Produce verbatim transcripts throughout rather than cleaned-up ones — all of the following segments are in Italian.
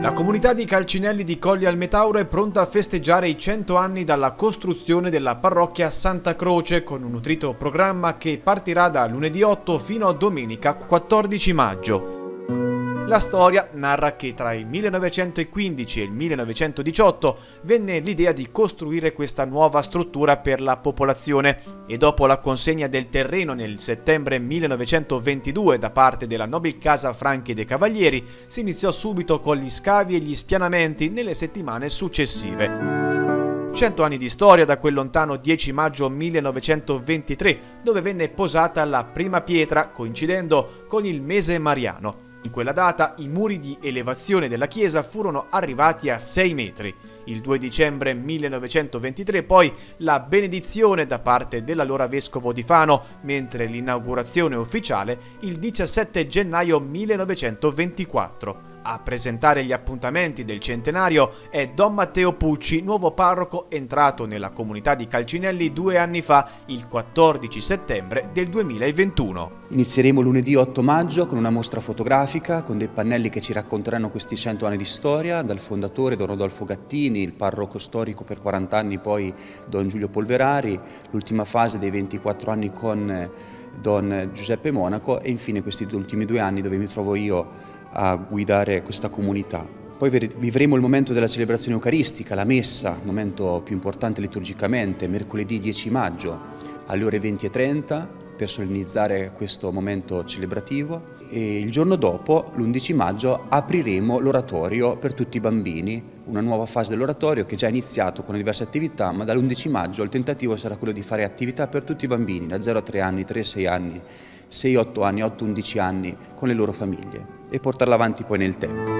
La comunità di Calcinelli di Colli al Metauro è pronta a festeggiare i cento anni dalla costruzione della parrocchia Santa Croce con un nutrito programma che partirà da lunedì otto fino a domenica quattordici maggio. La storia narra che tra il millenovecentoquindici e il millenovecentodiciotto venne l'idea di costruire questa nuova struttura per la popolazione e dopo la consegna del terreno nel settembre millenovecentoventidue da parte della Nobil Casa Franchi dei Cavalieri si iniziò subito con gli scavi e gli spianamenti nelle settimane successive. Cento anni di storia da quel lontano dieci maggio millenovecentoventitré, dove venne posata la prima pietra coincidendo con il mese mariano. In quella data i muri di elevazione della chiesa furono arrivati a sei metri. Il due dicembre millenovecentoventitré poi la benedizione da parte dell'allora vescovo di Fano, mentre l'inaugurazione ufficiale il diciassette gennaio millenovecentoventiquattro. A presentare gli appuntamenti del centenario è Don Matteo Pucci, nuovo parroco entrato nella comunità di Calcinelli due anni fa, il quattordici settembre del duemilaventuno. Inizieremo lunedì otto maggio con una mostra fotografica con dei pannelli che ci racconteranno questi cento anni di storia, dal fondatore Don Rodolfo Gattini, il parroco storico per quaranta anni poi Don Giulio Polverari, l'ultima fase dei ventiquattro anni con Don Giuseppe Monaco e infine questi ultimi due anni dove mi trovo io a guidare questa comunità. Poi vivremo il momento della celebrazione eucaristica, la messa, momento più importante liturgicamente, mercoledì dieci maggio alle ore venti e trenta per solennizzare questo momento celebrativo e il giorno dopo, l'undici maggio, apriremo l'oratorio per tutti i bambini, una nuova fase dell'oratorio che è già iniziato con diverse attività, ma dall'undici maggio il tentativo sarà quello di fare attività per tutti i bambini, da zero a tre anni, tre a sei anni, sei a otto anni, otto a undici anni, con le loro famiglie e portarla avanti poi nel tempo.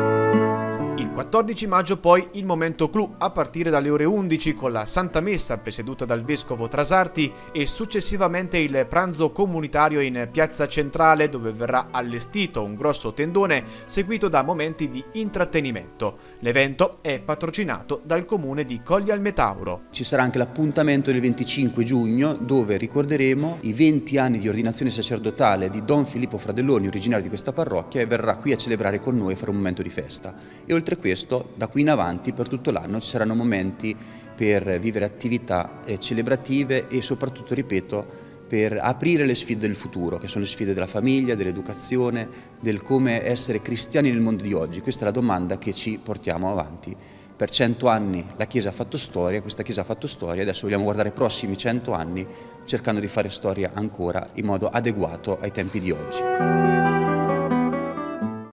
Il quattordici maggio poi il momento clou a partire dalle ore undici con la Santa Messa presieduta dal Vescovo Trasarti e successivamente il pranzo comunitario in piazza centrale dove verrà allestito un grosso tendone seguito da momenti di intrattenimento. L'evento è patrocinato dal comune di Colli al Metauro. Ci sarà anche l'appuntamento del venticinque giugno dove ricorderemo i venti anni di ordinazione sacerdotale di Don Filippo Fradelloni, originario di questa parrocchia, e verrà qui a celebrare con noi e fare un momento di festa. E oltre a questo, da qui in avanti, per tutto l'anno, ci saranno momenti per vivere attività eh, celebrative e soprattutto, ripeto, per aprire le sfide del futuro, che sono le sfide della famiglia, dell'educazione, del come essere cristiani nel mondo di oggi. Questa è la domanda che ci portiamo avanti. Per cento anni la Chiesa ha fatto storia, questa Chiesa ha fatto storia, adesso vogliamo guardare i prossimi cento anni cercando di fare storia ancora in modo adeguato ai tempi di oggi.